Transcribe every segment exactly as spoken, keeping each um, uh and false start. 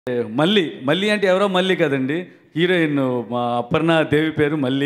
మళ్ళీ మళ్ళీ అంటే ఎవరో మళ్ళీ కదండి, హీరోయిన్ మా అపర్ణ దేవి పేరు మళ్ళీ.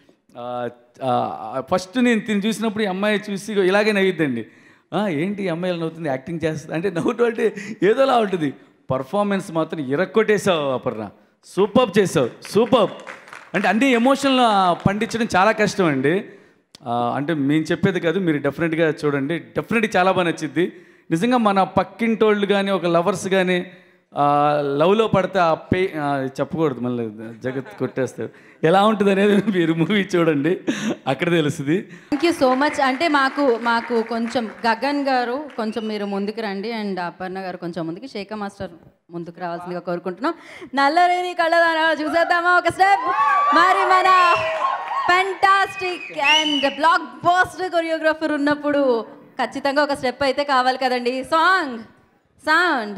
ఫస్ట్ నేను తిని చూసినప్పుడు ఈ అమ్మాయి చూసి ఇలాగే నవ్వుద్దండి. ఏంటి ఈ అమ్మాయి నవ్వుతుంది, యాక్టింగ్ చేస్తుంది అంటే నవ్వుతూ అంటే ఏదోలా ఉంటుంది. పర్ఫార్మెన్స్ మాత్రం ఇరక్కొట్టేసావు అపర్ణ, సూపర్ చేసావు, సూపర్. అంటే అన్ని ఎమోషన్లు పండించడం చాలా కష్టం అండి. అంటే మేము చెప్పేది కాదు, మీరు డెఫినెట్గా చూడండి, డెఫినెట్గా చాలా బాగా నచ్చింది. నిజంగా మన పక్కింటోళ్ళు కానీ ఒక లవర్స్ కానీ లవ్లో పడితే ఆ పే చెప్పకూడదు, మళ్ళీ జగత్ కొట్టేస్తారు, ఎలా ఉంటుంది అనేది మీరు మూవీ చూడండి, అక్కడ తెలుస్తుంది. Thank you so much. అంటే మాకు మాకు కొంచెం గగన్ గారు కొంచెం మీరు ముందుకు రండి, అండ్ అపర్ణ గారు కొంచెం ముందుకు, శేఖర్ మాస్టర్ ముందుకు రావాల్సిందిగా కోరుకుంటున్నాం. నల్లరేని కళ్ళదానా చూసేద్దామా ఒక స్టెప్? మరి మన fantastic and blockbuster choreographer ఉన్నప్పుడు ఖచ్చితంగా ఒక స్టెప్ అయితే కావాలి కదండి. సాంగ్ సౌండ్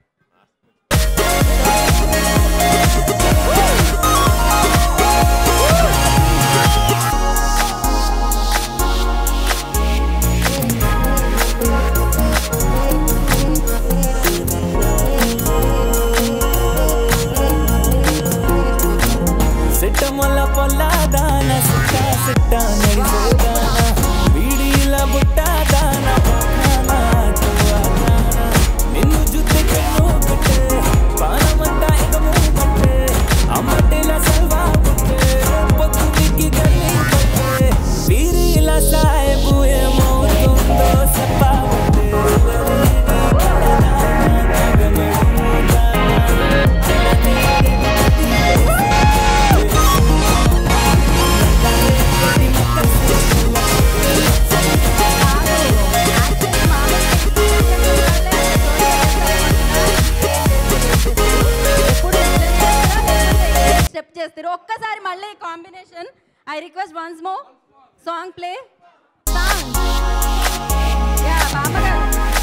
ఒక్కసారి మళ్ళీ combination. I request once more song play. Song యా బామ్మ గారు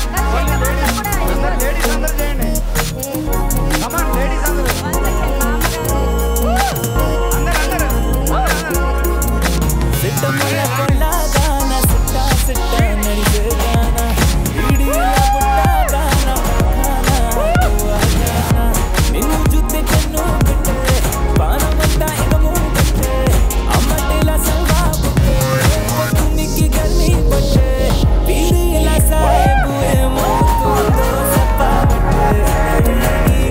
లేడీస్ అందరూ చేయండి. కమ్ ఆన్ లేడీస్ అందరూ వన్ సెకండ్ బామ్మ గారు అందరూ అందరూ సిట్టమల కొల్లగాన సిట్ట సిట్ట నడిచేగాన వీడియో పుట్టగాన నిన్ను జుత్తే కన్ను కట్టే పానమంతా ఇగము కట్టే అమ్మటేలా సల్వా పుట్టే పొన్నికి గల్లి పట్టే వీడిలా సాయబు ఏమో తో సప్పా పట్టే నీ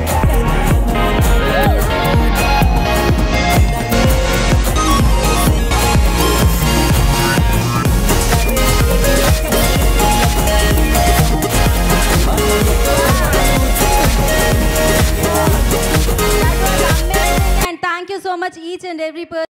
and thank you so much each and every person.